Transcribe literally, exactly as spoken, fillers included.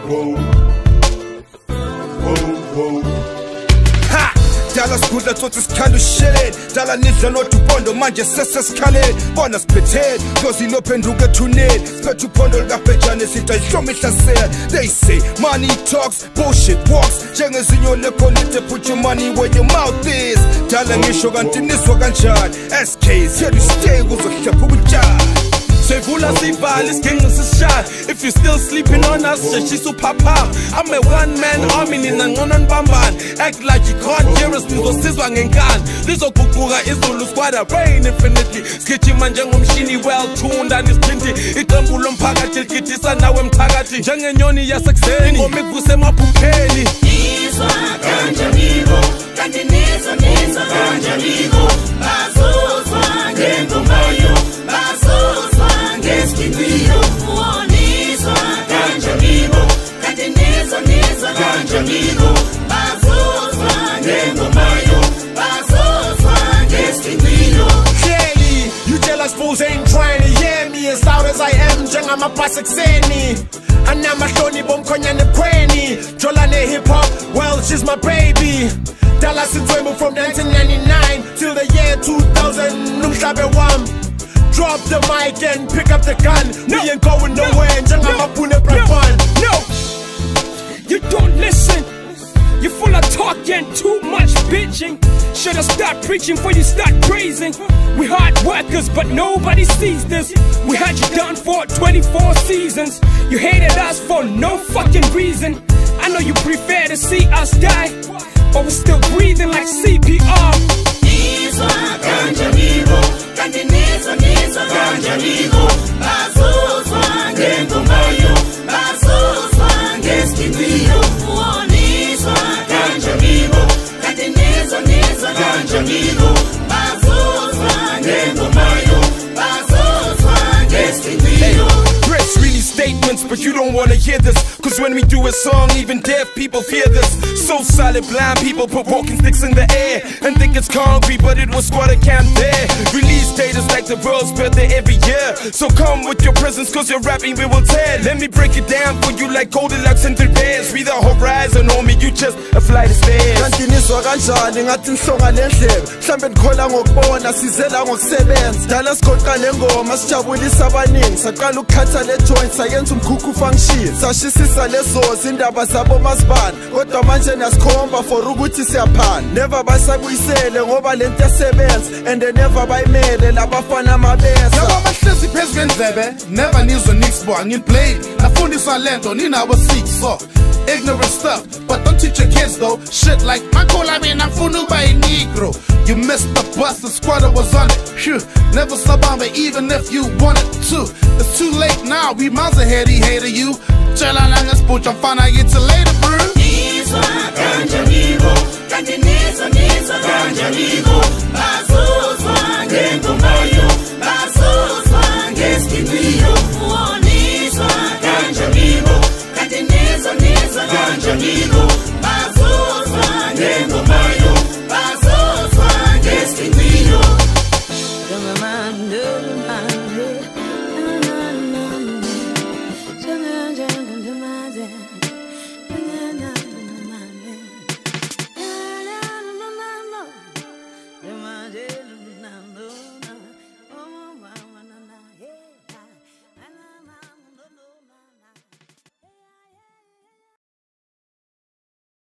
whoa. Whoa, whoa. Ha! Dala skudla tsothi sikhanda ushele dala nidla nodupondo manje sesesikhaleni bona siphethe cause ilophenduka ethuneni siphethe uphondo likabhejane sithi ayihloma ihlasela. They say money talks, bullshit walks, njengezinyo lepolite put your money where your mouth is. Dala ngisho kanti niswa kanjani S K's here to stay kuzohlepha ubutshani. Sevula sivali siginqi sisishaya. If you still sleeping on us, sheshisa uphaphama. I'm a one man army nina ngcono nibambane. Act like you can't hear us nizosizwa ngenkani. Lizoguquka izulu squadra rain infinitely. Sigijima njengomshini well tuned and isprinty. Iqembu lomphakathi ligidisa nawe mthakathi. Njengenyoni yasekuseni ingoma ikuvuse emaphupheni. Nizwa kanjaniko kanti nizwa nizwa kanjaniko. Bazuzwa ngengomayo bazuzwa ngesikhiqiyo. Nizwa kanjaniko kanti nizwa nizwa kanjaniko. Bazuzwa ngengomayo bazuzwa ngesikhiqiyo. Clearly, you jealous fools ain't trying to hear me as loud as I am. Njengamabhasi ekuseni anamahloni bomkhonyane ebukhweni. Jolane hip hop, well she's my baby. Dala since from nineteen ninety-nine till the year two thousand. Numhlabe wam. Drop the mic and pick up the gun. No, we ain't going nowhere. No, no, no, no, you don't listen. You're full of talk and too much bitching. Should've stopped preaching before you start praising. We hard workers, but nobody sees this. We had you done for twenty-four seasons. You hated us for no fucking reason. I know you prefer to see us die, but we're still breathing like C P R. Nizwa kanjaniko kanti nizwa nizwa kanjaniko. Bazuzwa ngengomayo bazuzwa ngesikhiqiyo. Nizwa kanjaniko kanti nizwa nizwa kanjaniko. Bazuzwa ngengomayo bazuzwa ngesikhiqiyo. Press really statements, but you don't wanna hear this. Cause when we do a song, even deaf people fear this. So solid, blind people put walking sticks in the air and think it's concrete, but it was squatter camp there. Release status like the world's birthday every year. So come with your presence, cause you're rapping, we will tell. Let me break it down for you like Goldilocks and three bears. We the horizon, homie, you just a flight of stairs. Kanti nizwa kanjani ngathi nhlonga lendlebe. Mhlambe nikhola ngokubona sizela ngokusebenza. Dala sigoqa lengoma sijabulisa abaningi. Saqala ukukhatha le joint sayenza umkhukhu function. Sashisisa lezo zindaba zabo masibani. Kodwa manje nasikhomba for ukuthi siyaphana. Never basabuyisele ngoba lento esebenza and they never bayimele labafana amabesa. Yabo bahlezi phezu kwendlebe never nizwa nix boy ngiplay. Nafundisa lento nina abasik so ignorant stuff, but don't teach your kids though. Shit like my call I mean I'm funu by a negro. You missed the bus, the squatter was on it. Phew, never sabamba even if you wanted to. It's too late now, we miles ahead, he hated you. Chalalanga spooch, I'm fine, I get you later, bro. Nizwa kanjaniko kanti nizwa nizwa kanjaniko. Bazuzwa ngengomayo bazuzwa ngesikhiqiyo. Nizwa kanjaniko kanti nizwa nizwa kanjaniko.